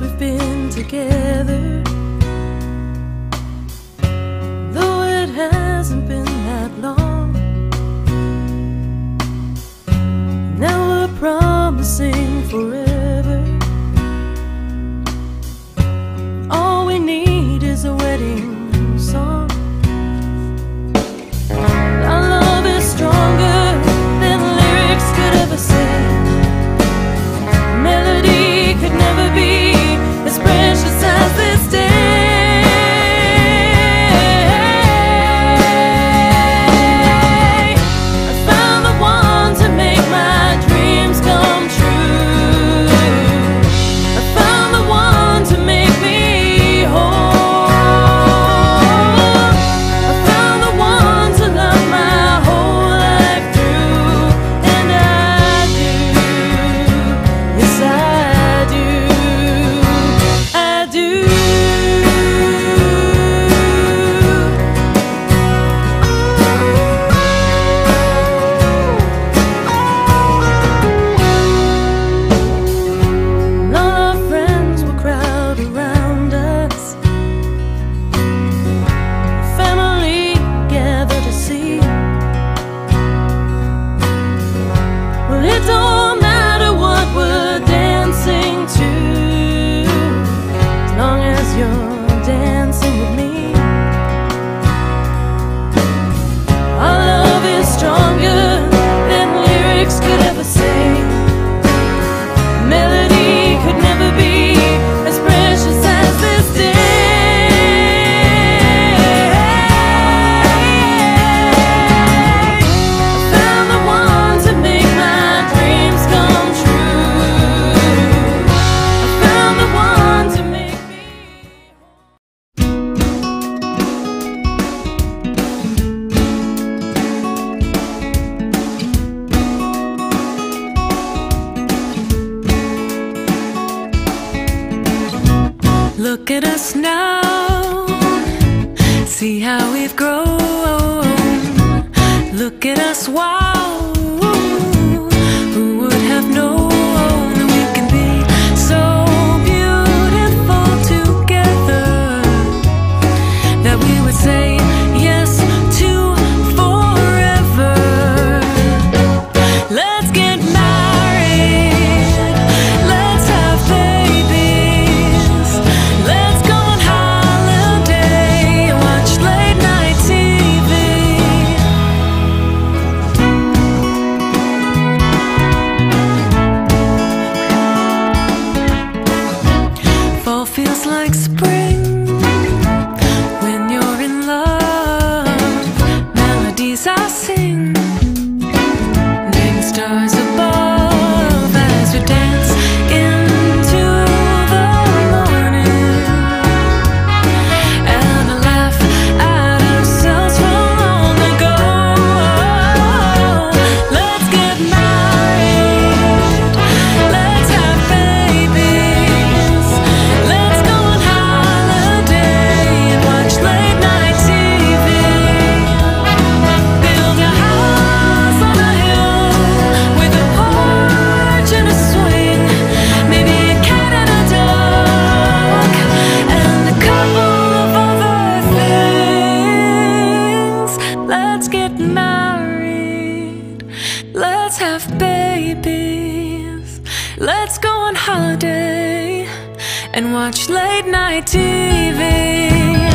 we've been together, though it hasn't been that long. Now we're promising forever. All we need is a wedding song. Our love is stronger than lyrics could ever say. Melody could never be as precious as this day. I found the one to make my dreams come true. I found the one to make me whole. I found the one to love my whole life through. And I do, yes I do, I do. All our friends will crowd around us, family gather to see. Well, it don't matter what we're dancing to, as long as you're dancing with me. Our love is stronger than lyrics could ever say. Melody could never be as precious as this day. I found the one to make my dreams come true. I found the one to make me Look at us now, see how we've grown. Look at us, wow, who would have known that we can be so beautiful together, that we would say yes to forever. Let's get married, let's have babies, let's go on holiday and watch late night TV. Fall feels like spring when you're in love. Melodies I sing, name stars above as we dance into the morning, and a laugh at ourselves from long ago. Let's get married, let's have babies, let's go on holiday and watch late night TV. Build a house on a hill with a porch and a swing, maybe a cat and a dog, and a couple of other things. Let's get married, let's have babies, let's go on holiday and watch late night TV.